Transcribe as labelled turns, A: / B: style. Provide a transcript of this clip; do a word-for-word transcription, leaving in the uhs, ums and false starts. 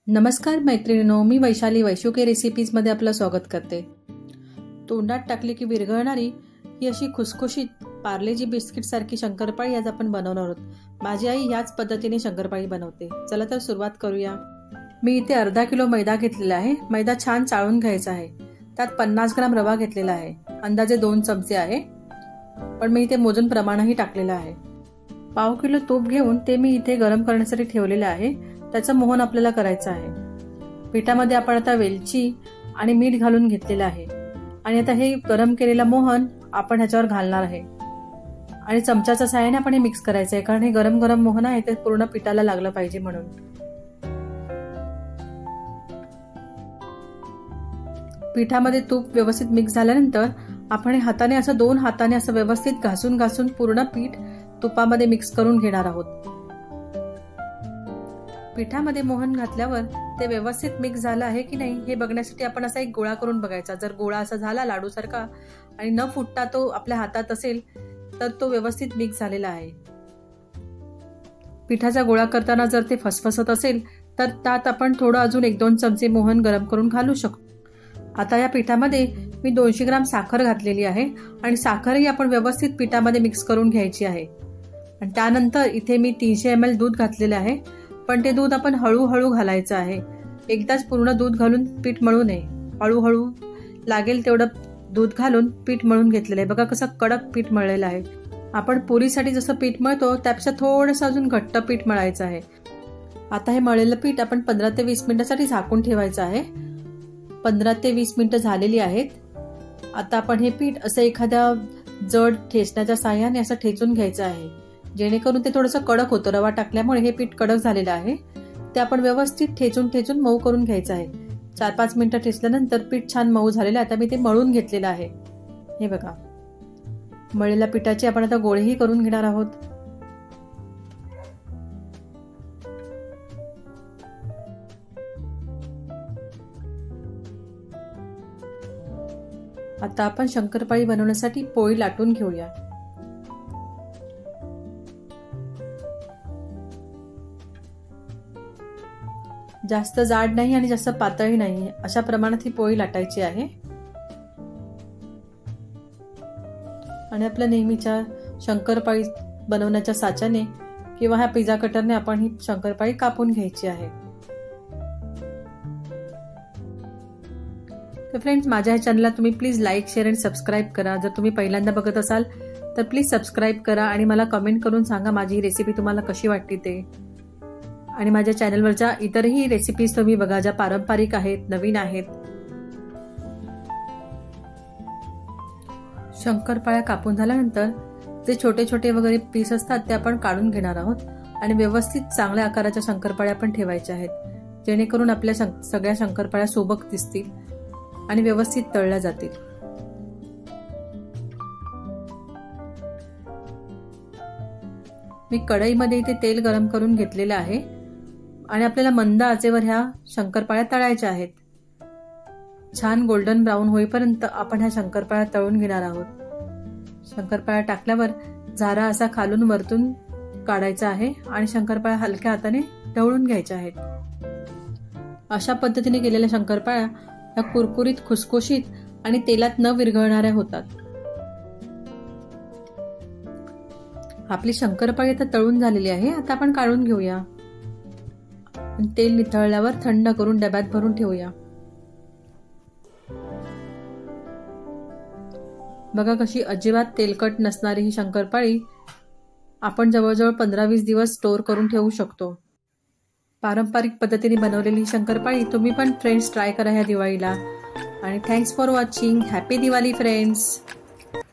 A: नमस्कार मैत्रिणींनो, मी वैशाली वैशुके रेसिपीजमध्ये आपलं स्वागत करते। तोंडात टाकली की विरघळणारी ही अशी खुसखुशीत पार्लेजी बिस्किट सारखी शंकरपाळी आज आपण बनवणार आहोत। माझी आई याच पद्धतीने शंकरपाळी बनवते। चला तर सुरुवात करूया। मी इथे अर्धा किलो मैदा घेतलेला आहे। मैदा छान चाळून घ्यायचा आहे। त्यात पन्नास ग्राम रवा घेतलेला आहे, अंदाजे दोन चमचे आहे, पण मी इथे मोजून प्रमाणही टाकलेलं आहे। पाव किलो तूप घेऊन ते मी इथे गरम करण्यासाठी ठेवलेले आहे। त्याचं मोहन आपल्याला करायचं आहे। पिठामध्ये आपण आता वेलची आणि मीठ घालून घेतलेलं आहे आणि आता हे गरम केलेलं मोहन आपण ह्याच्यावर घालणार आहे आणि चमच्याच्या सहाय्याने आपण हे मिक्स करायचं आहे, कारण हे गरम गरम मोहन आहे ते पूर्ण पिठाला लागलं पाहिजे म्हणून। पिठामध्ये तूप व्यवस्थित मिक्स झाल्यानंतर आपण हे हाताने असं दोन हाताने असं व्यवस्थित घासून घासून पूर्ण पीठ तुपामध्ये मिक्स करून घेणार आहोत। पिठामध्ये मोहन घातल्यावर ते व्यवस्थित मिक्स झालं आहे की नाही हे बघण्यासाठी आपण असा एक गोळा करून बघायचा। जर गोळा असा झाला लाडू सारखा आणि न फुटता तो आपल्या हातात असेल तर तो व्यवस्थित मिक्स झालेला आहे। पिठाचा गोळा करताना जर ते फसफसत असेल तर त्यात आपण थोडं अजून एक दोन चमचे मोहन गरम करून घालू शकतो। आता या पिठामध्ये मी दोनशे ग्राम साखर घातलेली आहे आणि साखरही आपण व्यवस्थित पिठामध्ये मिक्स करून घ्यायची आहे। आणि त्यानंतर इथे मी तीनशे एम एल दूध घातलेले आहे, पण ते दूध आपण हळूहळू घालायचं आहे। एकदाच पूर्ण दूध घालून पीठ मळू नये, हळूहळू लागेल तेवढं दूध घालून पीठ मळून घेतलेलं आहे। बघा कसं कडक पीठ मळलेलं आहे। आपण पुरीसाठी जसं पीठ मळतो त्यापेक्षा थोडंसं अजून घट्ट पीठ मळायचं आहे। आता हे मळलेलं पीठ आपण पंधरा ते वीस मिनिटांसाठी झाकून ठेवायचं आहे। पंधरा ते वीस मिनिटं झालेली आहेत। आता आपण हे पीठ असं एखाद्या जड ठेचण्याच्या साहाय्याने असं ठेचून घ्यायचं आहे, जेणेकरून ते थोडंसं कडक होतं। रवा टाकल्यामुळे हे पीठ कडक झालेलं आहे, ते आपण व्यवस्थित ठेचून ठेचून मऊ करून घ्यायचं आहे। चार पाच मिनिटं ठेचल्यानंतर पीठ छान मऊ झालेलं आहे। आता मी ते मळून घेतलेलं आहे। हे बघा, मळलेल्या पिठाचे आपण आता गोळेही करून घेणार आहोत। आता आपण शंकरपाळी बनवण्यासाठी पोळी लाटून घेऊया। जास्त जाड नाही आणि जास्त पातळही नाही, अशा प्रमाणात ही पोळी लाटायची आहे। आणि आपल्या नेहमीच्या शंकरपाळी बनवण्याच्या साच्याने किंवा ह्या पिझ्झा कटरने आपण ही शंकरपाळी कापून घ्यायची आहे। तर फ्रेंड्स, माझ्या ह्या चॅनलला तुम्ही प्लीज लाईक शेअर आणि सबस्क्राईब करा। जर तुम्ही पहिल्यांदा बघत असाल तर प्लीज सबस्क्राईब करा आणि मला कमेंट करून सांगा माझी ही रेसिपी तुम्हाला कशी वाटते ते। आणि माझ्या चॅनलवरच्या इतरही रेसिपीज तुम्ही बघा, ज्या पारंपरिक आहेत, नवीन आहेत। शंकरपाळ्या कापून झाल्यानंतर जे छोटे छोटे वगैरे पीस असतात ते आपण काढून घेणार आहोत आणि व्यवस्थित चांगल्या आकाराच्या शंकरपाळ्या आपण ठेवायच्या आहेत, जेणेकरून आपल्या सगळ्या शंकरपाळ्या सोबत दिसतील आणि व्यवस्थित तळल्या जातील। मी कढईमध्ये इथे तेल गरम करून घेतलेलं आहे आणि आपल्याला मंद आचेवर ह्या शंकरपाळ्या तळायच्या आहेत। छान गोल्डन ब्राऊन होईपर्यंत आपण ह्या शंकरपाळ्या तळून घेणार आहोत। शंकरपाळ्या टाकल्यावर झारा असा खालून वरतून काढायचा आहे आणि शंकरपाळ्या हलक्या हाताने ढवळून घ्यायच्या आहेत। अशा पद्धतीने केलेल्या शंकरपाळ्या ह्या कुरकुरीत, खुसखुशीत आणि तेलात न विरघळणाऱ्या होतात। आपली शंकरपाळी आता तळून झालेली आहे। आता आपण काढून घेऊया। तेल निथळल्यावर थंड करून डब्यात भरून ठेवूया। बघा कशी अजिबात तेलकट नसणारी ही शंकरपाळी आपण जवळजवळ पंधरा वीस दिवस स्टोर करून ठेवू शकतो। पारंपरिक पद्धतीने बनवलेली शंकरपाळी तुम्ही पण फ्रेंड्स ट्राय करा ह्या दिवाळीला। आणि thanks for watching. Happy Diwali friends.